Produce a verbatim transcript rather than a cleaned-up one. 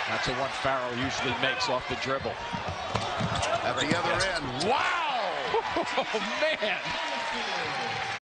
That's the one Farrell usually makes off the dribble. At the other end. Wow! Oh, man!